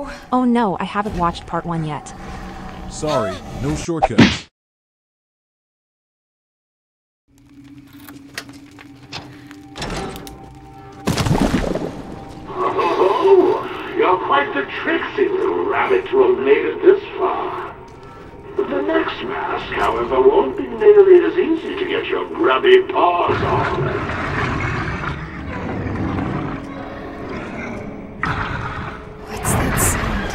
Oh no, I haven't watched part 1 yet. Sorry, no shortcuts. Oh, you're quite the tricksy little rabbit to have made it this far. The next mask, however, won't be nearly as easy to get your grubby paws on. What's that sound?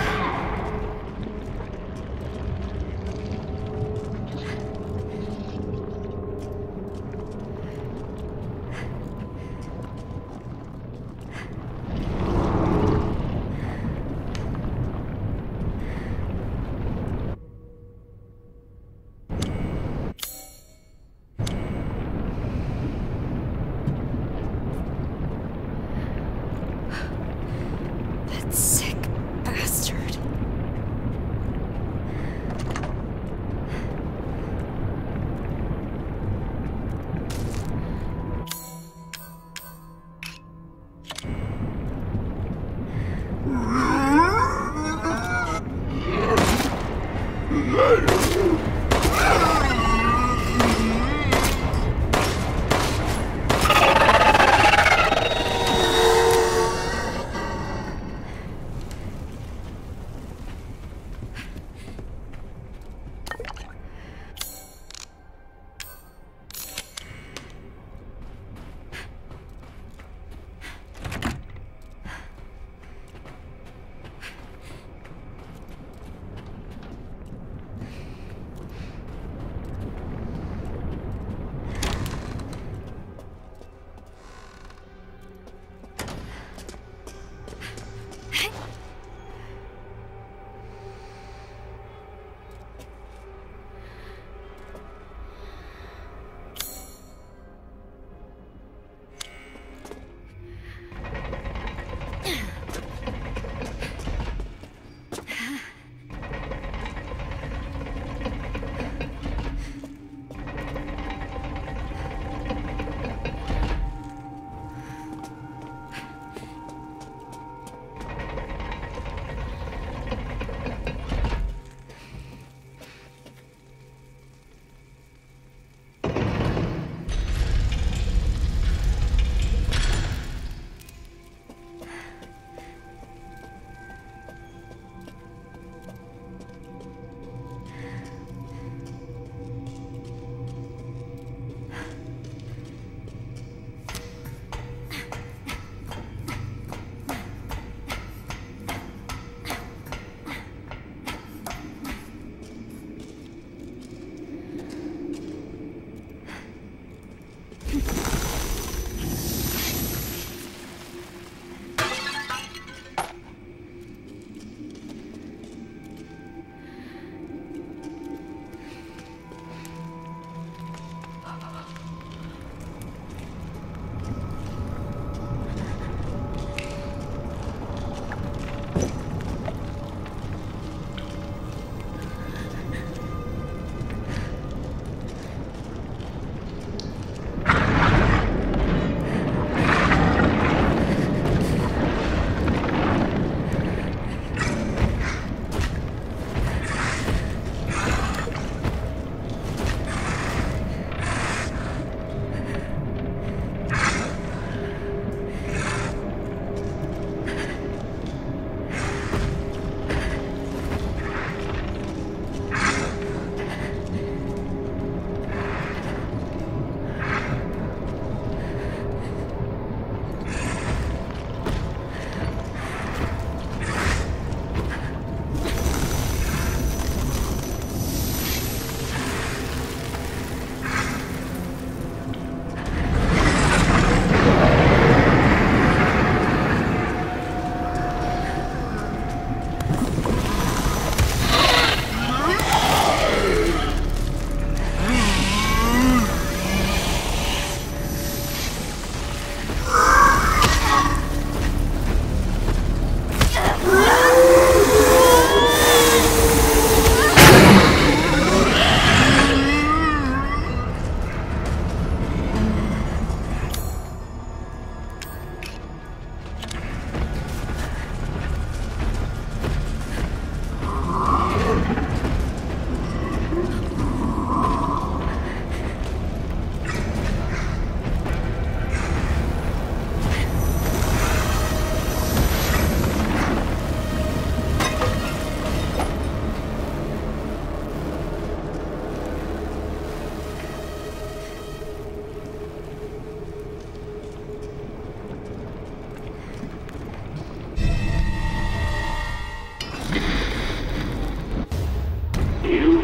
That sick bastard.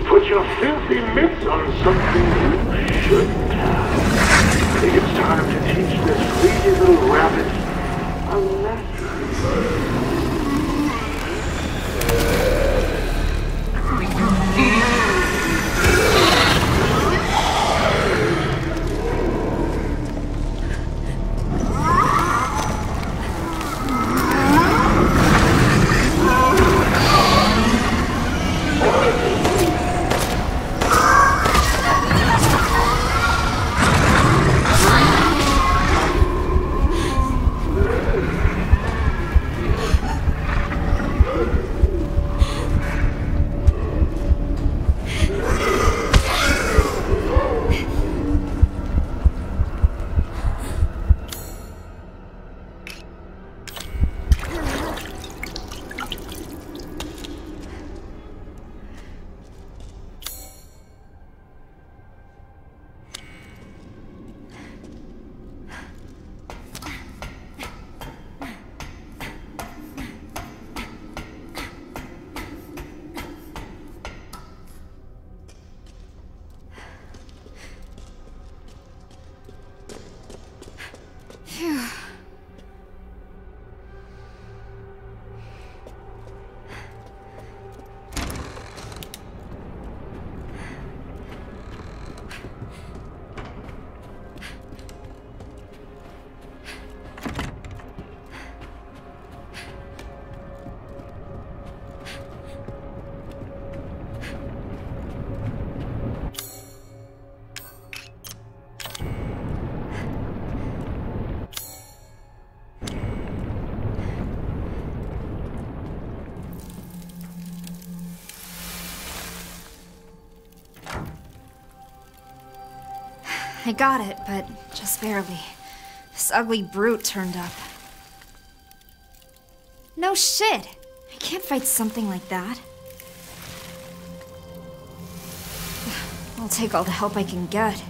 put your filthy mitts on something you shouldn't have. I think it's time to teach this greedy little rabbit a lesson. I got it, but just barely. This ugly brute turned up. No shit! I can't fight something like that. I'll take all the help I can get.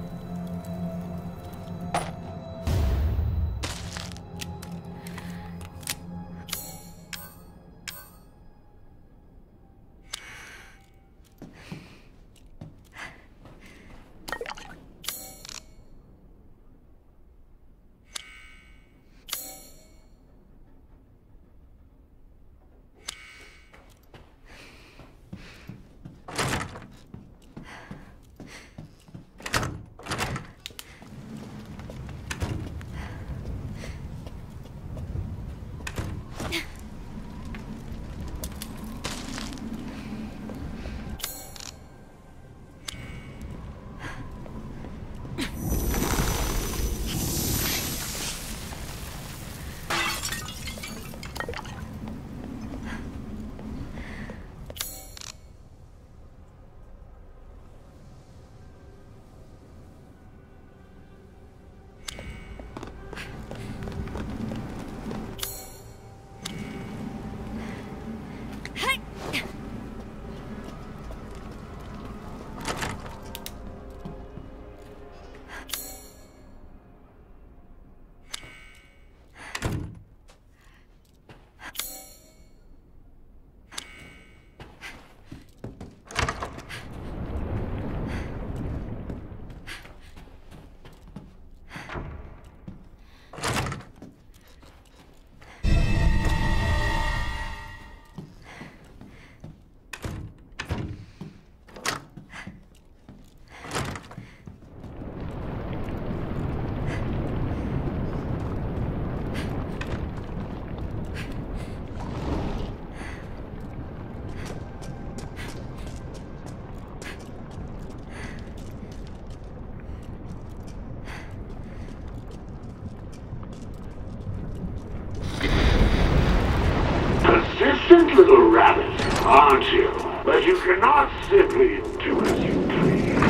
Persistent little rabbit, aren't you? But you cannot simply do as you please.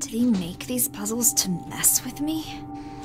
Did he make these puzzles to mess with me?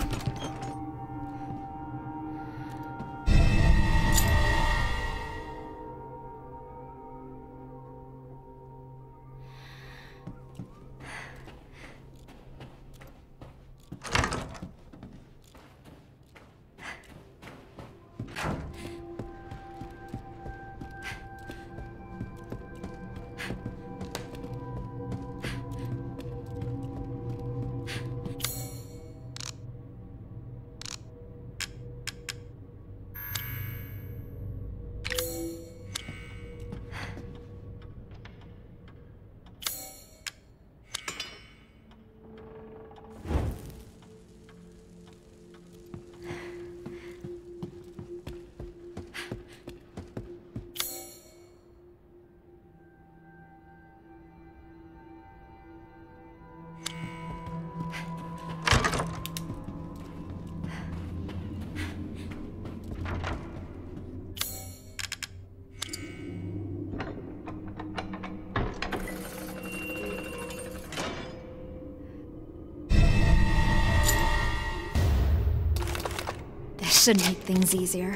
Should make things easier.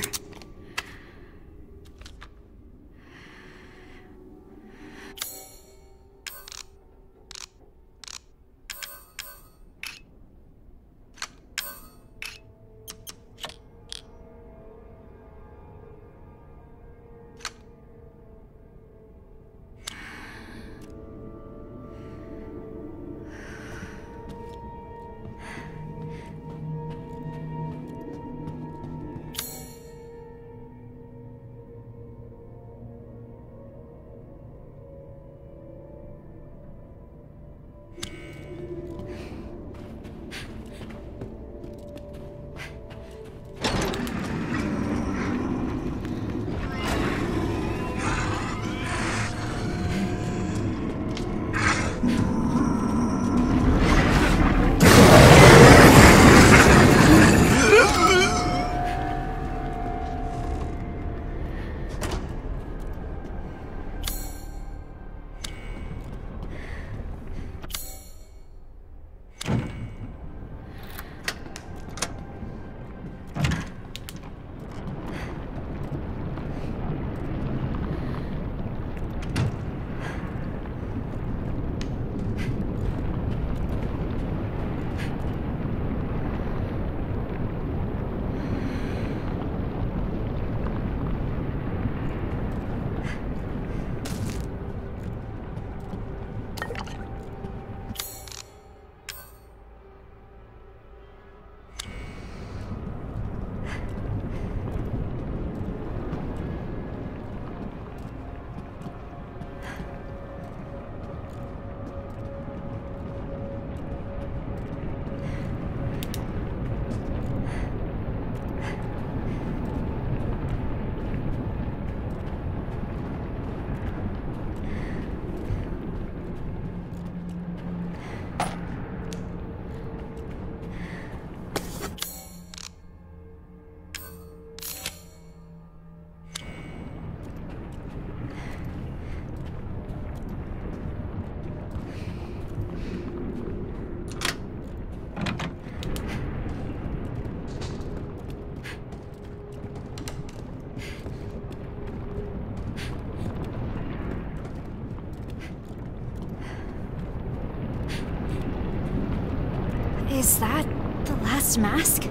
Is that the last mask?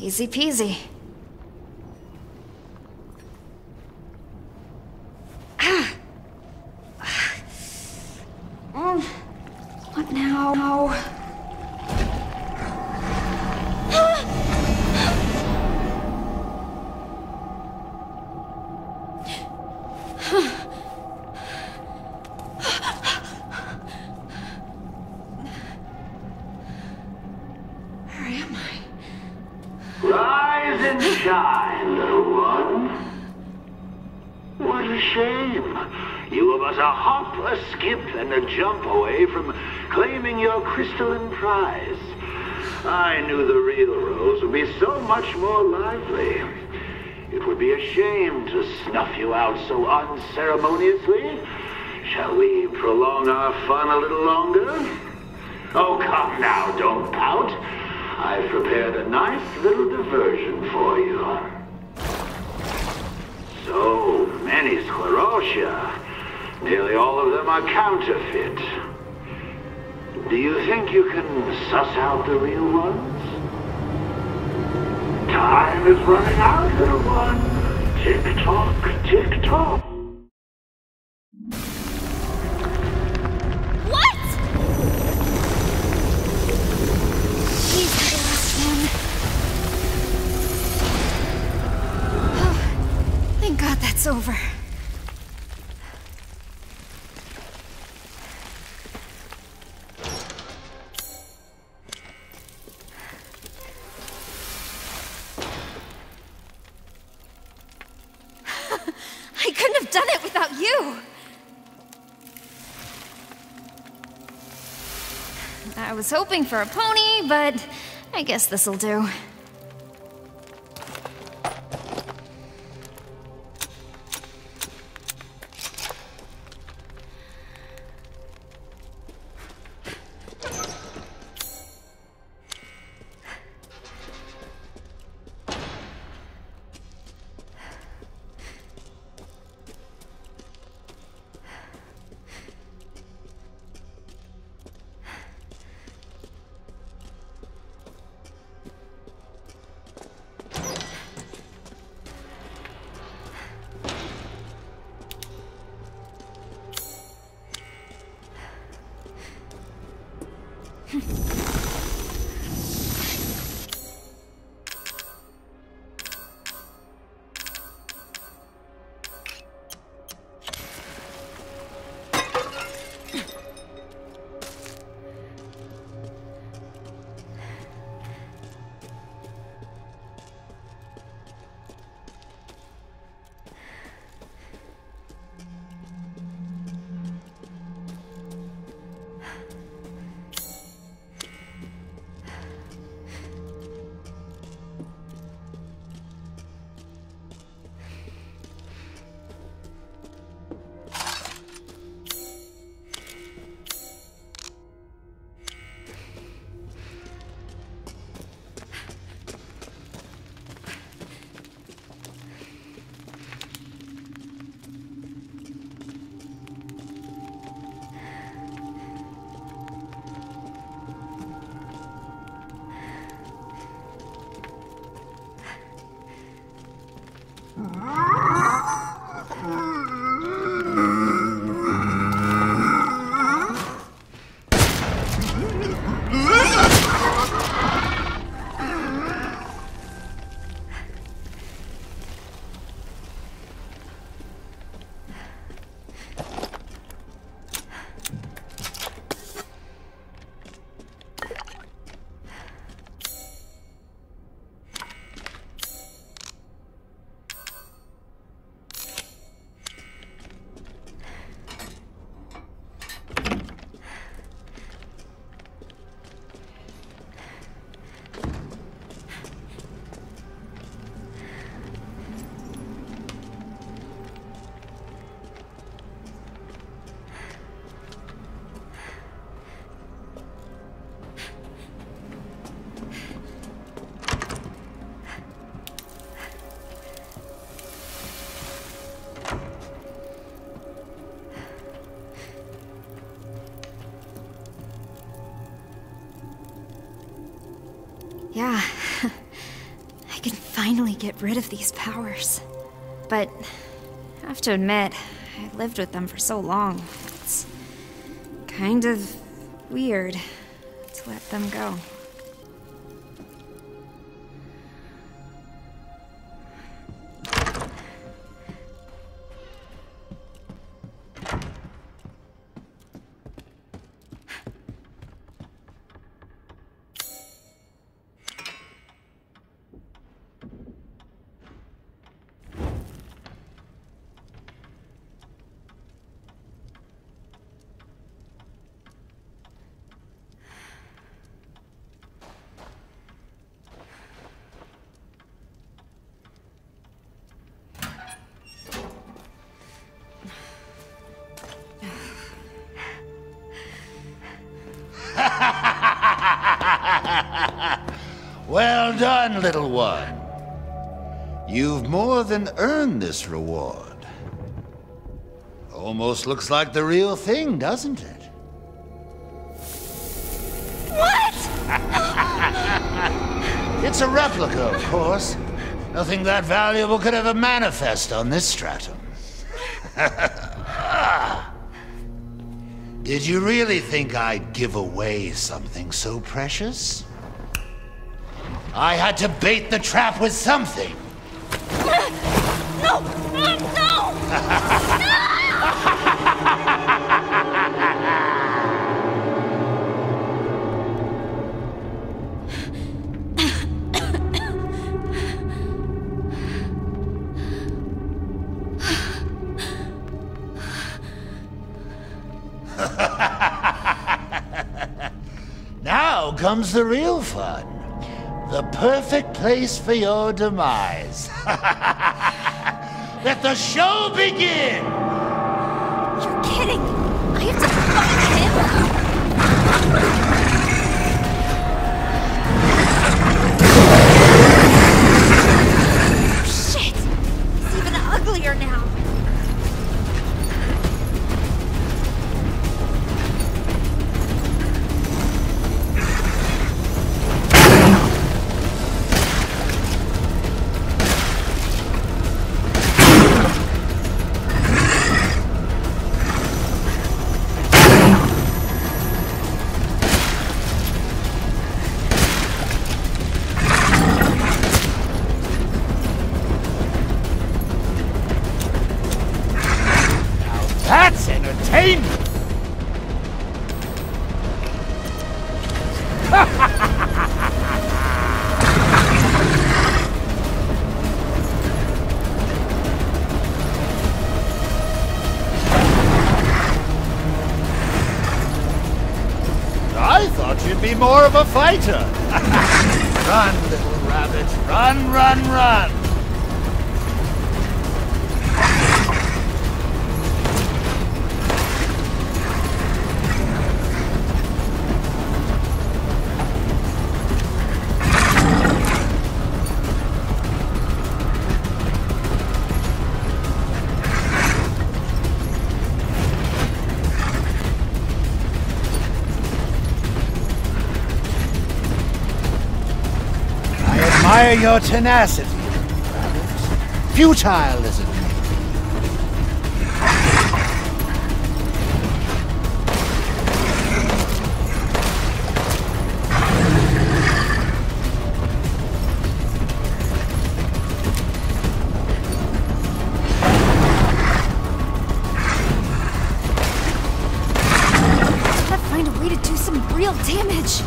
Easy peasy. What now? Where am I? Rise and shine, little one. What a shame. You of us a hop, a skip, and a jump away from claiming your crystalline prize. I knew the real Rose would be so much more lively. It would be a shame to snuff you out so unceremoniously. Shall we prolong our fun a little longer? Oh, come now, don't pout. I've prepared a nice little diversion for you. So many sclerotia. Nearly all of them are counterfeit. Do you think you can suss out the real ones? Time is running out, little one. Tick-tock, tick-tock. What? He's the last one. Oh, thank God that's over. I couldn't have done it without you! I was hoping for a pony, but I guess this'll do. Yeah, finally get rid of these powers. But I have to admit, I lived with them for so long. It's kind of weird to let them go. Well done, little one. You've more than earned this reward. Almost looks like the real thing, doesn't it? What? It's a replica, of course. Nothing that valuable could ever manifest on this stratum. Did you really think I'd give away something so precious? I had to bait the trap with something. No! No! Now comes the real fun. The perfect place for your demise. Let the show begin! You're kidding! I have to fight him! Shit! It's even uglier now! That's entertainment! I thought you'd be more of a fighter. Run, little rabbit. Run, run, run! I admire your tenacity, rabbit. Futile as it may be. Gotta find a way to do some real damage!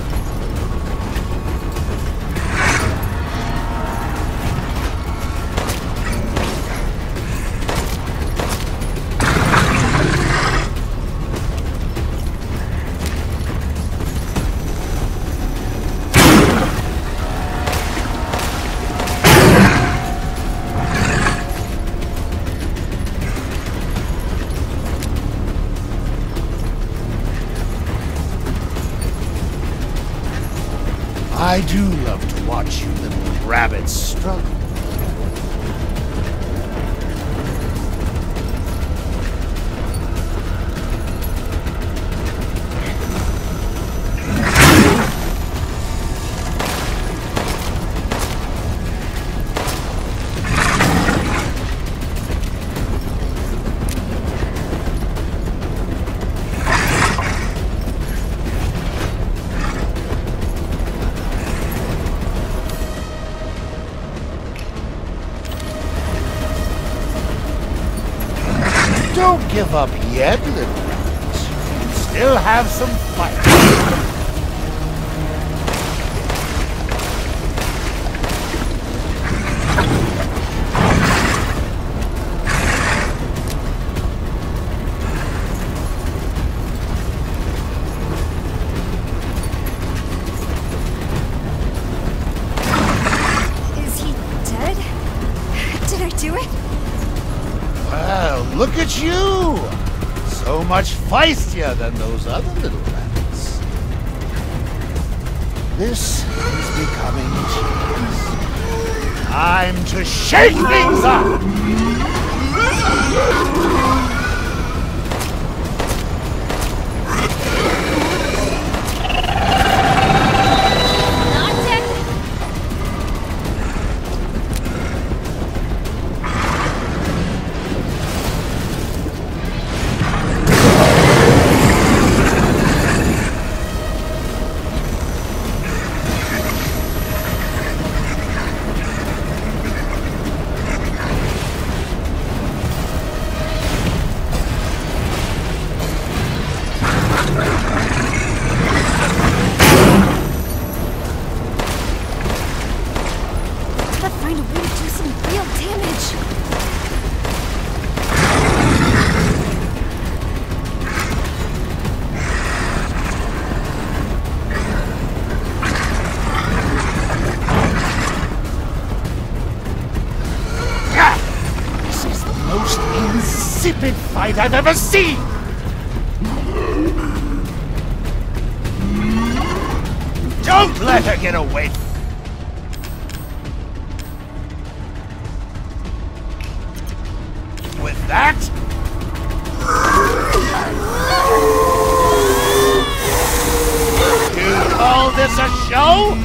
I do love to watch you little rabbits struggle. give up yet, little rabbit. You still have some fight. Is he dead? Did I do it? Well, look at you! So much feistier than those other little rabbits. This is becoming tedious. Time to shake things up! Not dead. Gotta find a way to do some real damage. This is the most insipid fight I've ever seen! Don't let her get away! With that? You call this a show?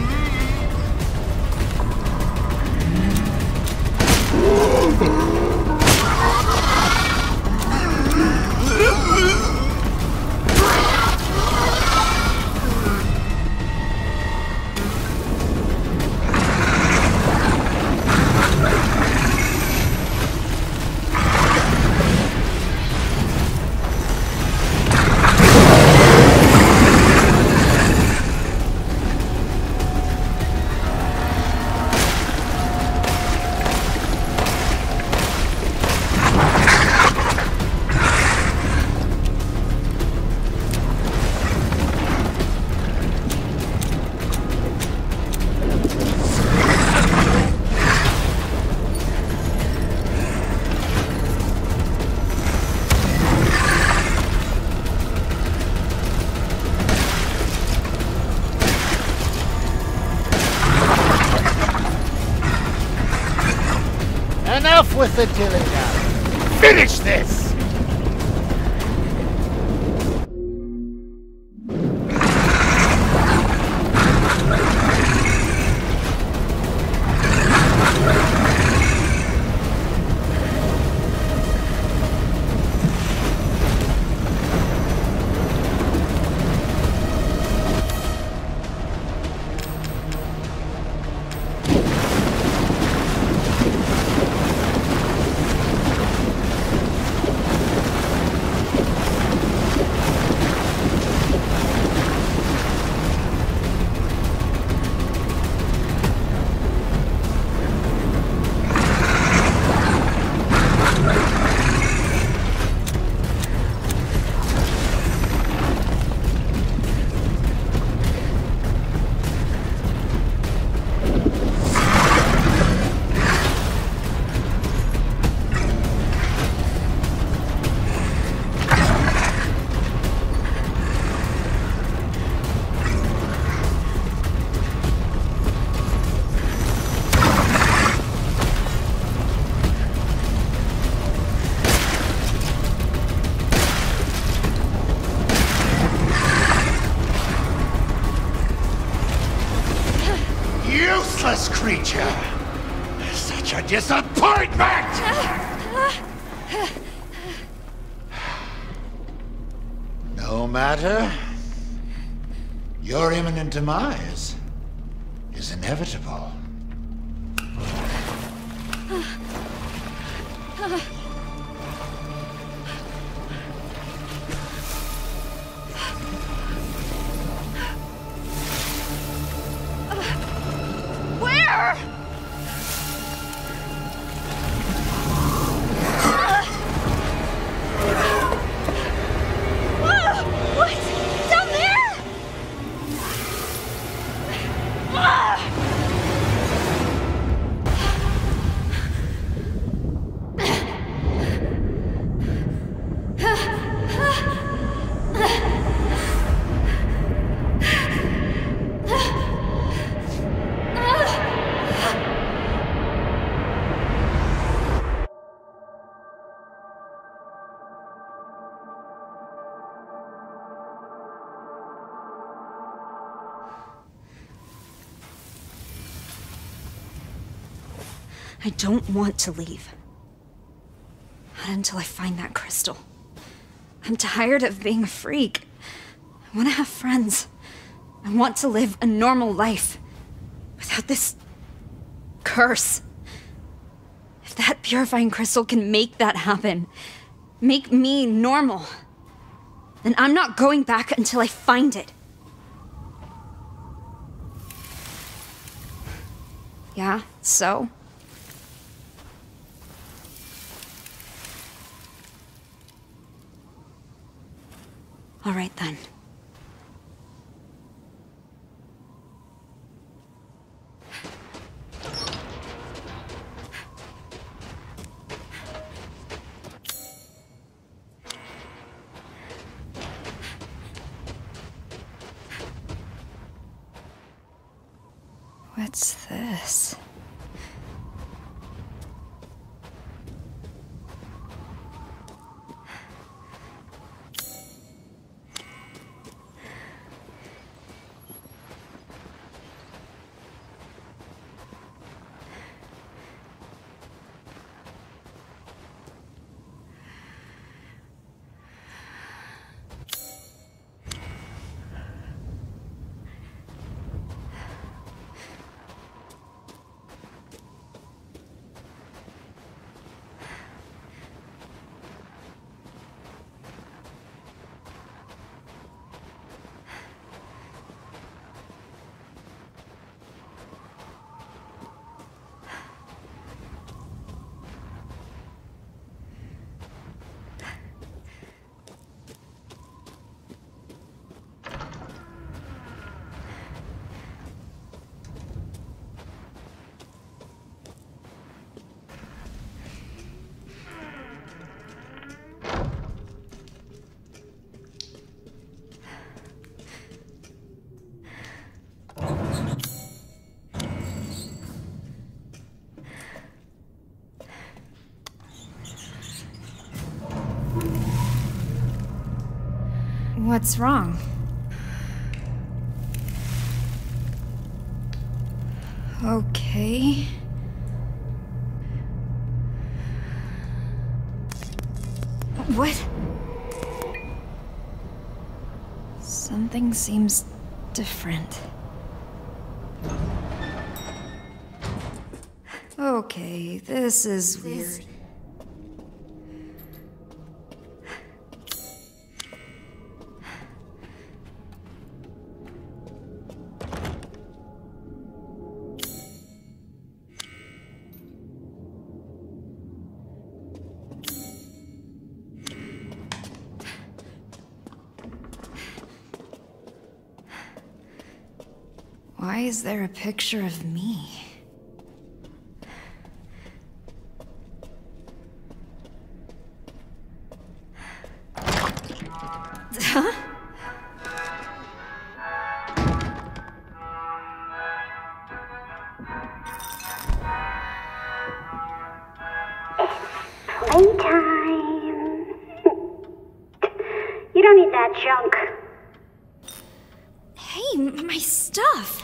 Enough with the dilly-dally. Finish this! Useless creature! Such a disappointment! No matter. Your imminent demise is inevitable. I don't want to leave. Not until I find that crystal. I'm tired of being a freak. I want to have friends. I want to live a normal life. Without this curse. If that purifying crystal can make that happen, make me normal, then I'm not going back until I find it. Yeah, so? All right then. What's this? What's wrong? Okay. What? Something seems different. Okay, this is weird. Why is there a picture of me? Huh? Playtime. You don't need that junk. Hey, my stuff!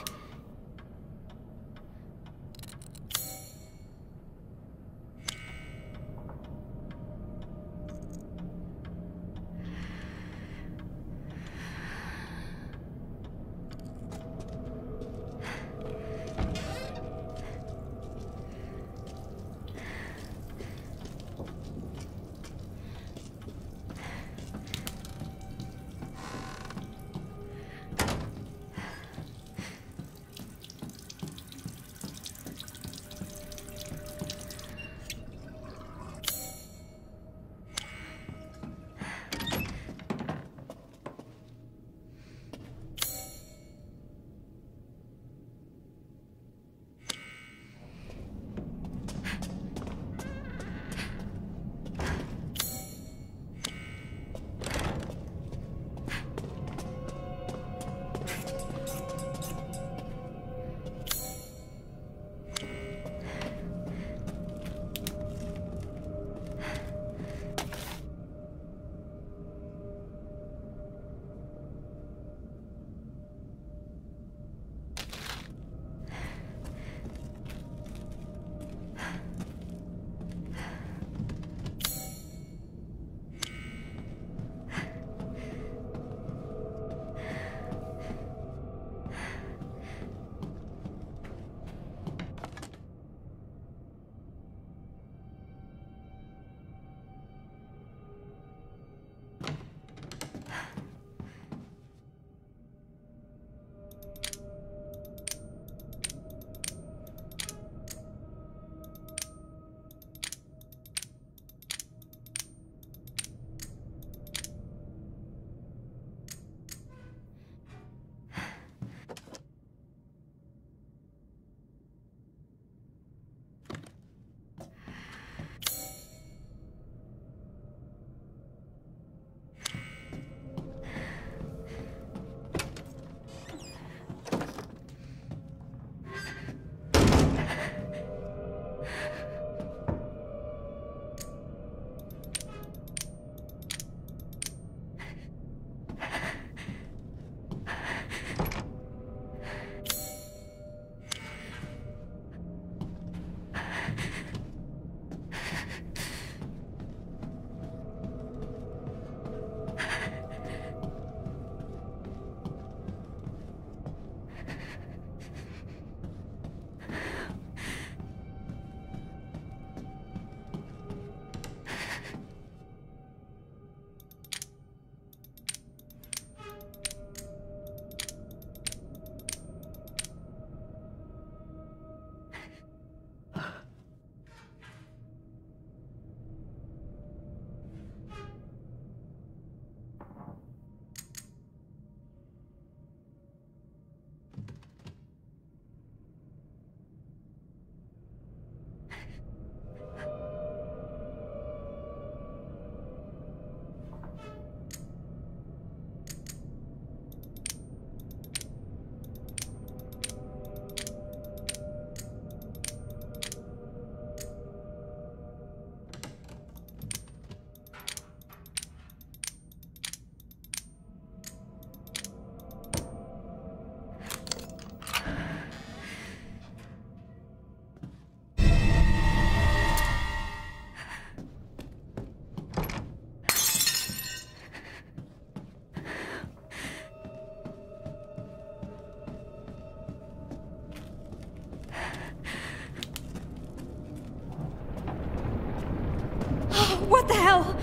What the hell?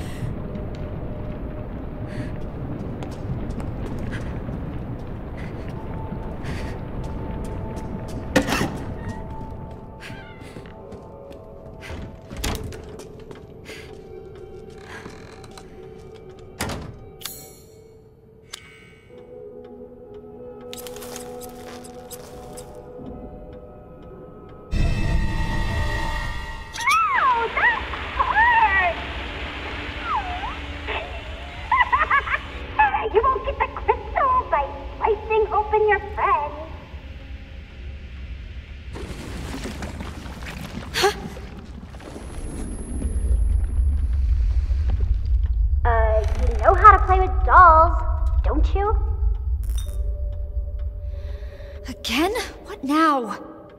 You won't get the crystal by slicing open your friend. You know how to play with dolls, don't you? Again? What now?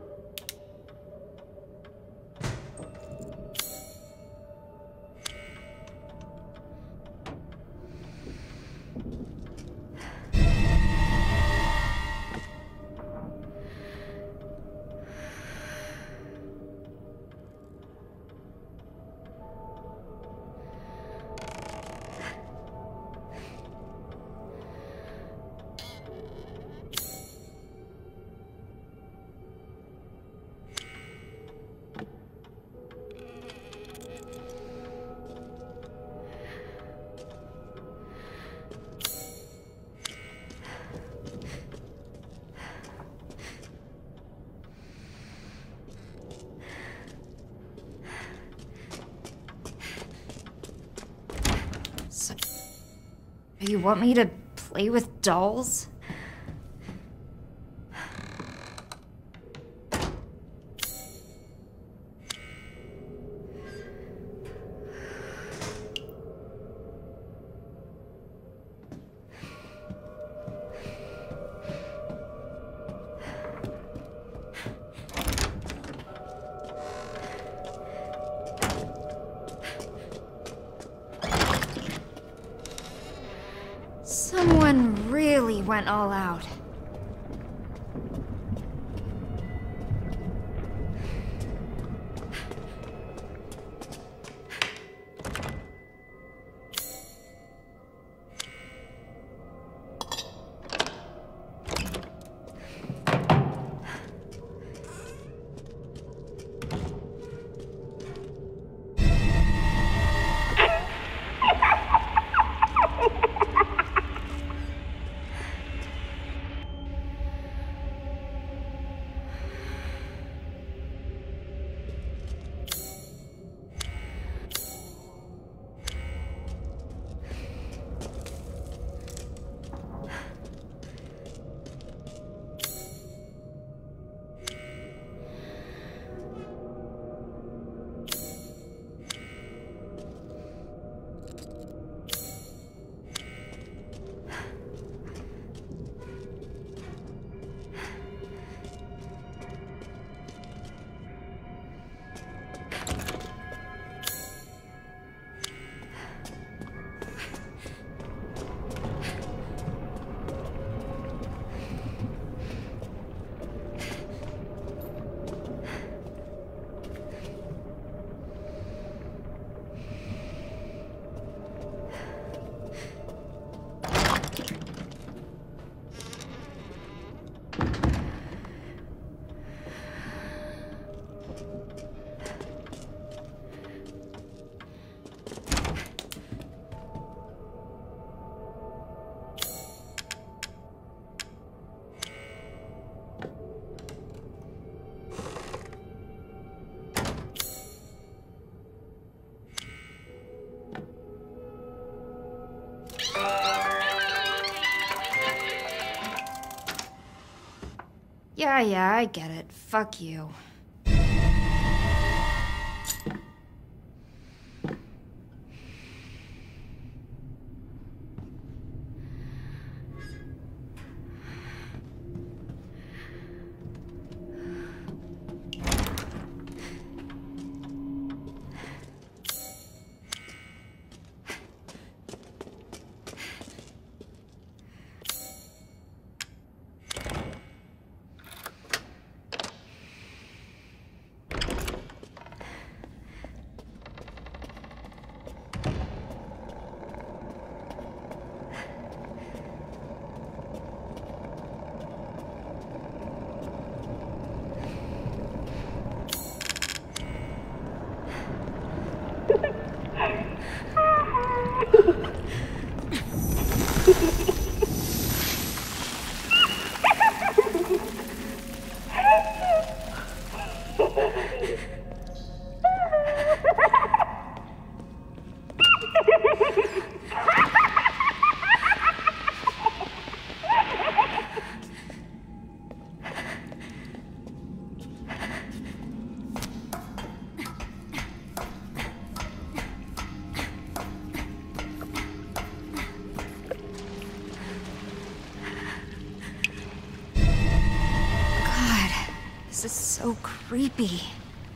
So, you want me to play with dolls? Someone really went all out. Yeah, I get it. Fuck you. This is so creepy.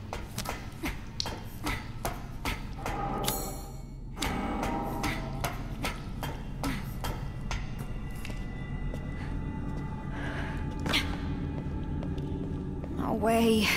No way.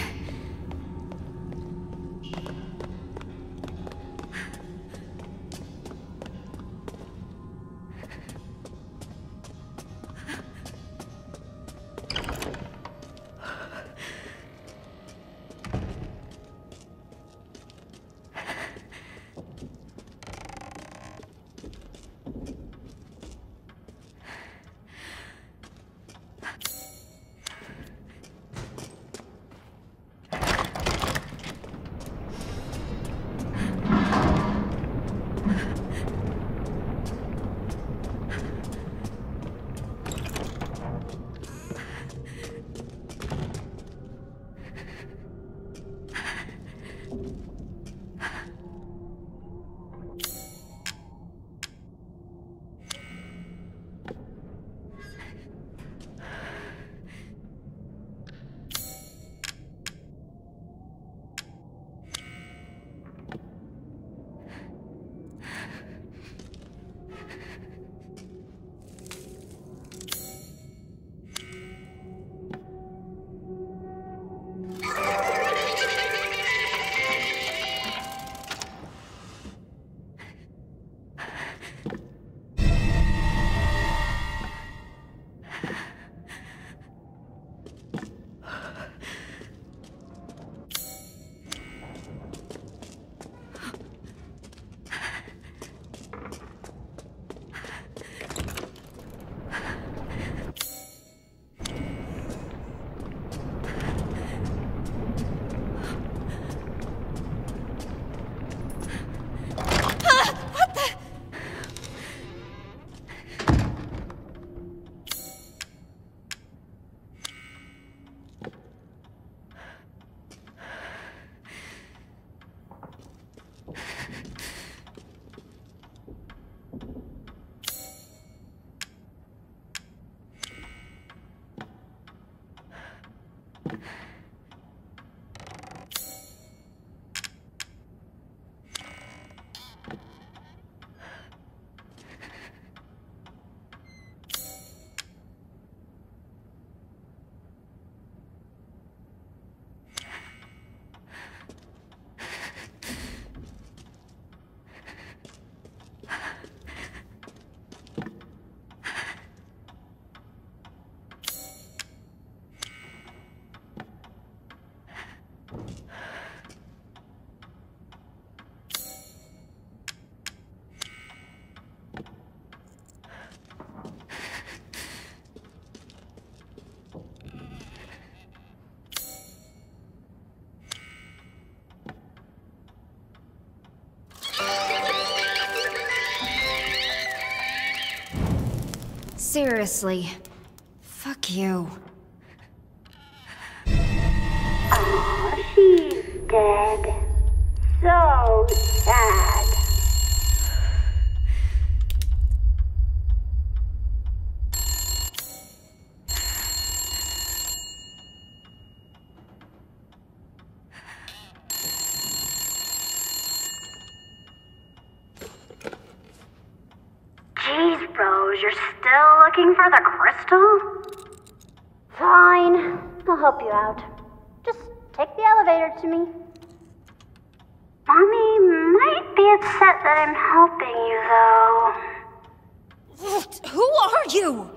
Seriously. Fuck you. Oh, she's dead. So sad. Jeez, Rose, you're still looking for the crystal? Fine, I'll help you out. Just take the elevator to me. Mommy might be upset that I'm helping you, though. Who are you?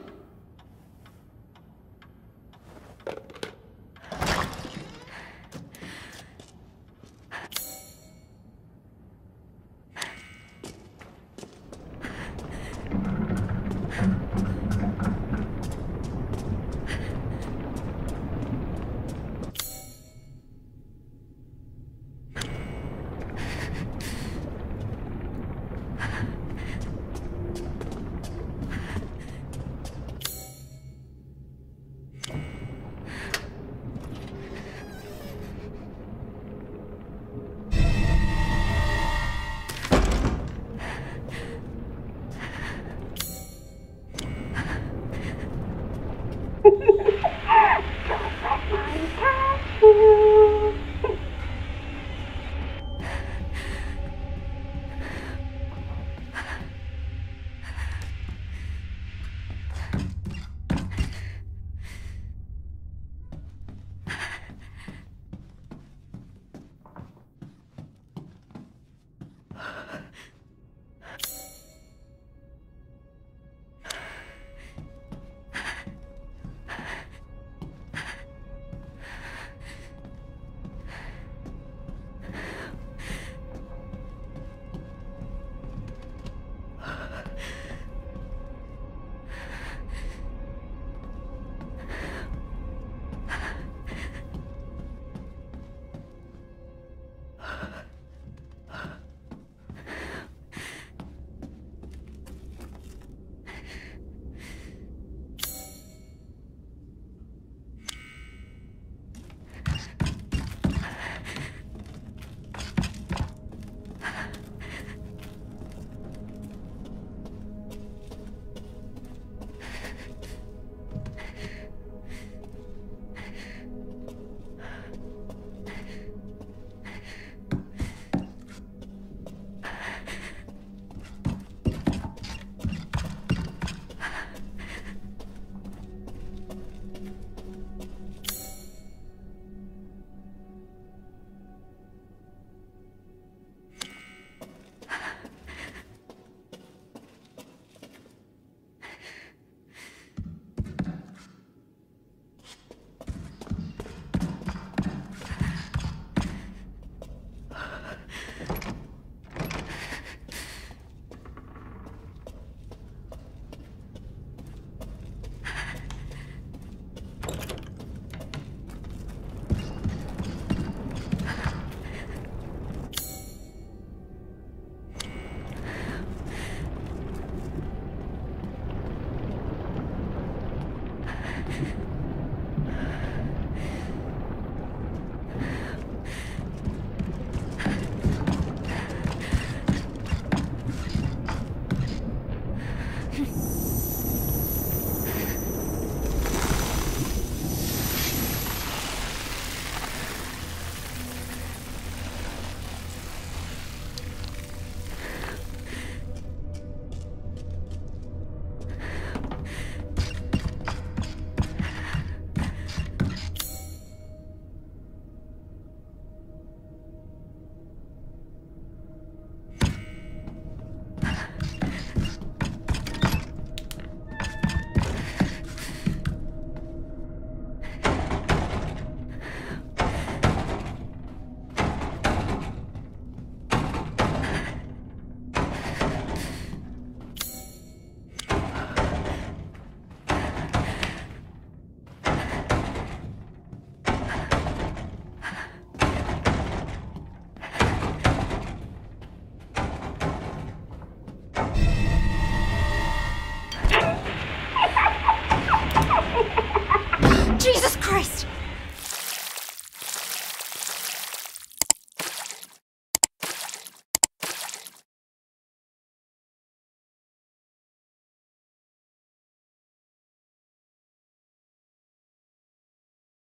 Christ!